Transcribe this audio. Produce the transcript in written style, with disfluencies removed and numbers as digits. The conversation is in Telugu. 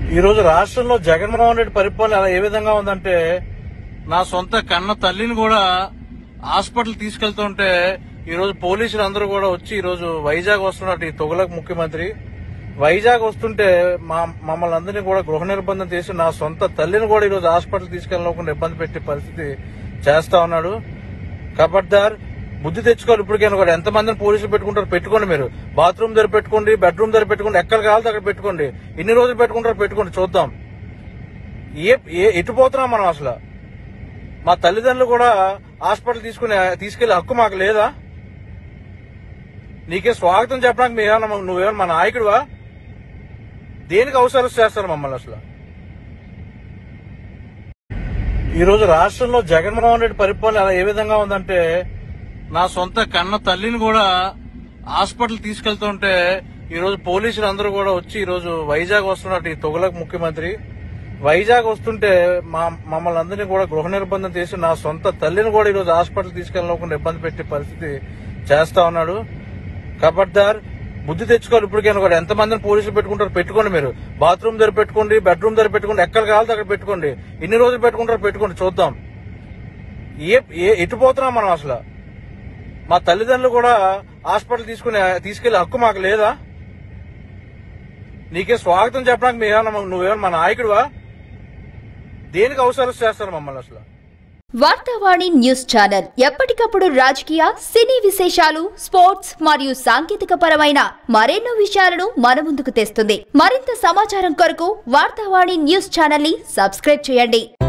ఈ రోజు రాష్ట్రంలో జగన్మోహన్ రెడ్డి పరిపాలన ఏ విధంగా ఉందంటే, నా సొంత కన్న తల్లిని కూడా హాస్పిటల్ తీసుకెళ్తుంటే ఈ రోజు పోలీసులు అందరూ కూడా వచ్చి ఈ రోజు వైజాగ్ వస్తున్నట్టు ఈ తొగలకు ముఖ్యమంత్రి వైజాగ్ వస్తుంటే మమ్మల్ని అందరినీ కూడా గృహ నిర్బంధం చేసి నా సొంత తల్లిని కూడా ఈ రోజు హాస్పిటల్ తీసుకెళ్ళకుండా ఇబ్బంది పెట్టే పరిస్థితి చేస్తా ఉన్నాడు. ఖబర్దార్, బుద్ధి తెచ్చుకోవాలి. ఇప్పటికైనా కూడా ఎంతమందిని పోలీసులు పెట్టుకుంటారు పెట్టుకోండి. మీరు బాత్రూమ్ దగ్గర పెట్టుకోండి, బెడ్రూమ్ దగ్గర పెట్టుకోండి, ఎక్కడ కావాలో అక్కడ పెట్టుకోండి. ఎన్ని రోజులు పెట్టుకుంటారో పెట్టుకోండి, చూద్దాం. ఎటు పోతున్నాం మనం అసలు? మా తల్లిదండ్రులు కూడా హాస్పిటల్ తీసుకెళ్లే హక్కు మాకు లేదా? నీకే స్వాగతం చెప్పడానికి నువ్వేమన్నా మా నాయకుడివా? దేనికి అవసరం చేస్తారు మమ్మల్ని అసలు? ఈ రోజు రాష్ట్రంలో జగన్మోహన్ రెడ్డి పరిపాలన ఏ విధంగా ఉందంటే, నా సొంత కన్న తల్లిని కూడా హాస్పిటల్ తీసుకెళ్తుంటే ఈ రోజు పోలీసులు అందరూ కూడా వచ్చి ఈ రోజు వైజాగ్ వస్తున్నట్టు ఈ తొగలకు ముఖ్యమంత్రి వైజాగ్ వస్తుంటే మమ్మల్ని అందరినీ కూడా గృహ నిర్బంధం చేసి నా సొంత తల్లిని కూడా ఈ రోజు హాస్పిటల్ తీసుకెళ్ళకుండా ఇబ్బంది పెట్టే పరిస్థితి చేస్తా ఉన్నాడు. ఖబర్దార్, బుద్ధి తెచ్చుకోవాలి. ఇప్పటికైనా కూడా ఎంతమందిని పోలీసులు పెట్టుకుంటారో పెట్టుకోండి. మీరు బాత్రూమ్ దగ్గర పెట్టుకోండి, బెడ్రూమ్ దగ్గర పెట్టుకోండి, ఎక్కడ కావాలో అక్కడ పెట్టుకోండి. ఎన్ని రోజులు పెట్టుకుంటారో పెట్టుకోండి, చూద్దాం. ఎటు పోతున్నాం మనం అసలు? మా తల్లిదండ్రులు కూడా హాస్పిటల్ తీసుకెళ్లే హక్కు మాకు లేదా? నీకే స్వాగతం చెప్పడానికి నువ్వేమన్నా మా నాయకుడివా? దేనికి అవసరం చేస్తారు మమ్మల్ని అసలు? వార్తావాణి న్యూస్ ఛానల్ ఎప్పటికప్పుడు రాజకీయ, సినీ విశేషాలు, స్పోర్ట్స్ మరియు సాంకేతిక పరమైన మరెన్నో విషయాలను మన ముందుకు తెస్తుంది. మరింత సమాచారం కొరకు వార్తావాణి న్యూస్ ఛానల్ ని సబ్స్క్రైబ్ చేయండి.